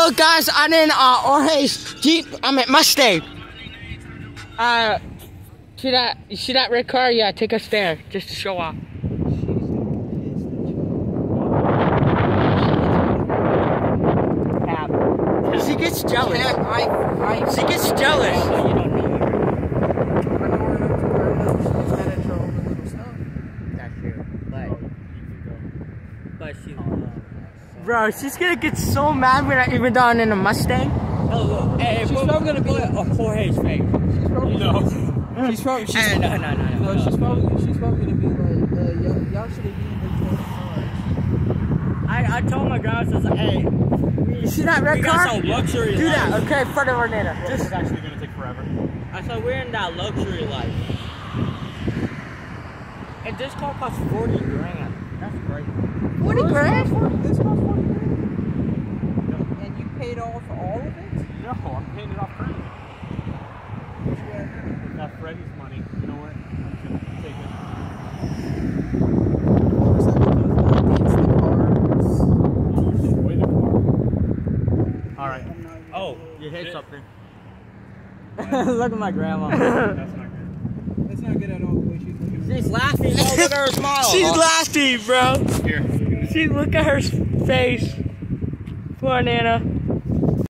Look, guys, I'm in Jorge's Jeep. I'm at Mustang. You see that red car? Yeah, take us there just to show off. She gets jealous. She gets jealous. Bro, she's gonna get so mad when I even though I'm in a Mustang. Oh, hey, she's probably gonna be a Jorge's face. She's probably no. No. She's probably she's probably gonna be like, y'all should have been in the cars. I told my girl, I was like, hey, you see that red car? Some luxury do life. that, okay, in front of our nana. This is actually gonna take forever. I said we're in that luxury life. And this car costs 40 grand. That's great. 40 grand? This costs 40 grand. And you paid off all of it? No, I'm paying it off currently. It's not Freddie's money. You know what? I'm just gonna take it. Or is that because the cars? Destroy the car. Alright. Oh, you hit something. Look at my grandma. That's not good. That's not good at all the way she's looking. She's laughing. Oh, look at her smile. She's laughing, bro. Here. See, look at her face. Poor Nana.